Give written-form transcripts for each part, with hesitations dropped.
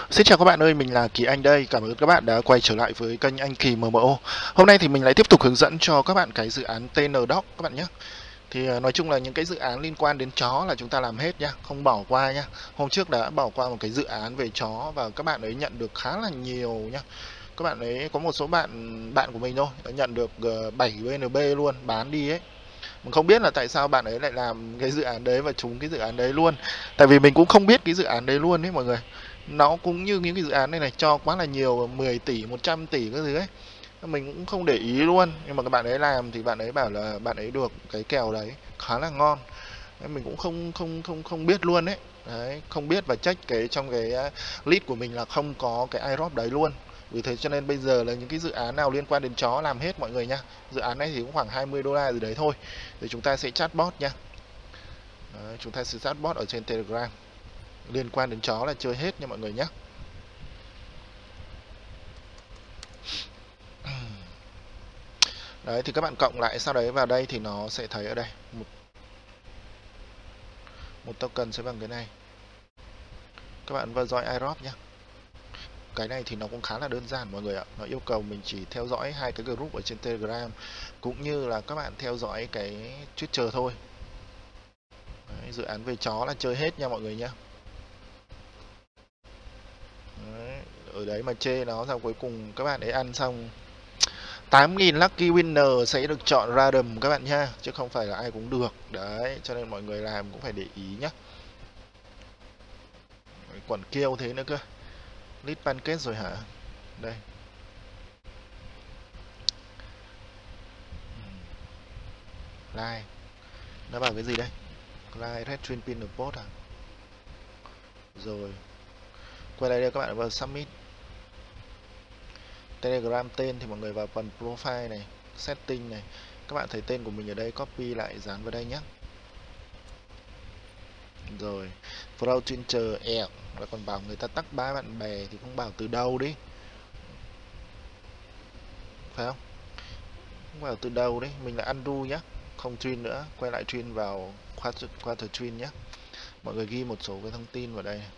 Xin chào các bạn ơi, mình là Kỳ Anh đây. Cảm ơn các bạn đã quay trở lại với kênh Anh Kỳ MMO. Hôm nay thì mình lại tiếp tục hướng dẫn cho các bạn cái dự án TN Doc các bạn nhé. Thì nói chung là những cái dự án liên quan đến chó là chúng ta làm hết nhá, không bỏ qua nhá. Hôm trước đã bỏ qua một cái dự án về chó và các bạn ấy nhận được khá là nhiều nhá. Các bạn ấy có một số bạn của mình thôi đã nhận được 7 BNB luôn, bán đi ấy. Mình không biết là tại sao bạn ấy lại làm cái dự án đấy và trúng cái dự án đấy luôn. Tại vì mình cũng không biết cái dự án đấy luôn ấy mọi người. Nó cũng như những cái dự án này này cho quá là nhiều, 10 tỷ, 100 tỷ các thứ ấy. Mình cũng không để ý luôn, nhưng mà các bạn ấy làm thì bạn ấy bảo là bạn ấy được cái kèo đấy khá là ngon. Mình cũng không biết luôn ấy. Đấy, không biết và check cái trong cái list của mình là không có cái iDrop đấy luôn. Vì thế cho nên bây giờ là những cái dự án nào liên quan đến chó làm hết mọi người nha. Dự án này thì cũng khoảng 20 đô la gì đấy thôi. Thì chúng ta sẽ chatbot nha. Đấy, chúng ta sẽ chatbot ở trên Telegram. Liên quan đến chó là chơi hết nha mọi người nhé. Đấy thì các bạn cộng lại, sau đấy vào đây thì nó sẽ thấy ở đây một token sẽ bằng cái này. Các bạn vào dõi iDrop nhé. Cái này thì nó cũng khá là đơn giản mọi người ạ. Nó yêu cầu mình chỉ theo dõi hai cái group ở trên Telegram cũng như là các bạn theo dõi cái Twitter thôi. Đấy, dự án về chó là chơi hết nha mọi người nhé. Đấy, ở đấy mà chê nó xong cuối cùng các bạn ấy ăn xong 8.000 Lucky Winner sẽ được chọn random các bạn nha, chứ không phải là ai cũng được. Đấy, cho nên mọi người làm cũng phải để ý nhé. Quẩn kêu thế nữa cơ. Lead pancake rồi hả? Đây. Like. Nó bảo cái gì đây? Like red twin pin post à? Rồi. Quay lại đây các bạn vào submit. Telegram tên thì mọi người vào phần profile này, setting này. Các bạn thấy tên của mình ở đây, copy lại dán vào đây nhé. Rồi, Pro Twitter ẻo là còn bảo người ta tắt ba bạn bè thì không bảo từ đâu đi. Phải không? Không bảo từ đầu đấy, mình là undo nhé. Không train nữa, quay lại train vào quarter train nhé. Mọi người ghi một số cái thông tin vào đây.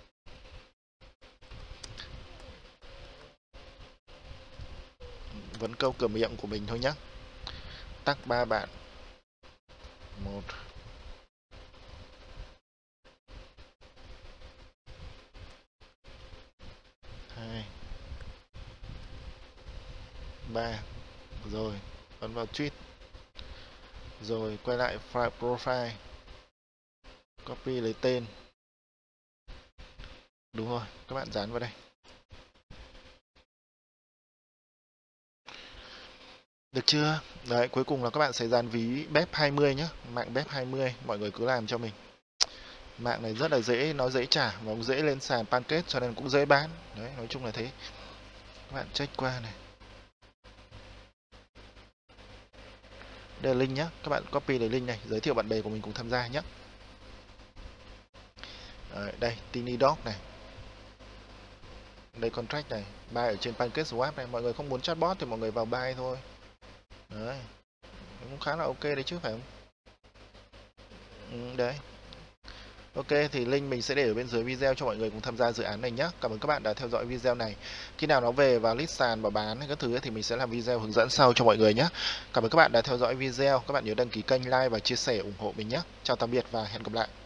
Vẫn câu cửa miệng của mình thôi nhé. Tắt ba bạn. 1 2 3. Rồi, ấn vào tweet. Rồi quay lại file profile. Copy lấy tên. Đúng rồi, các bạn dán vào đây. Được chưa? Đấy, cuối cùng là các bạn sẽ dán ví BEP 20 nhé. Mạng BEP 20, mọi người cứ làm cho mình. Mạng này rất là dễ, nó dễ trả và cũng dễ lên sàn pancake cho nên cũng dễ bán. Đấy, nói chung là thế. Các bạn check qua này. Đây là link nhé, các bạn copy lấy link này, giới thiệu bạn bè của mình cùng tham gia nhé. Đây, Tiny Dog này. Đây contract này, buy ở trên pancake swap này, mọi người không muốn chatbot thì mọi người vào buy thôi. Đấy. Cũng khá là ok đấy chứ phải không? Đấy. Ok, thì link mình sẽ để ở bên dưới video cho mọi người cùng tham gia dự án này nhé. Cảm ơn các bạn đã theo dõi video này. Khi nào nó về và list sàn và bán hay các thứ thì mình sẽ làm video hướng dẫn sau cho mọi người nhé. Cảm ơn các bạn đã theo dõi video. Các bạn nhớ đăng ký kênh, like và chia sẻ ủng hộ mình nhé. Chào tạm biệt và hẹn gặp lại.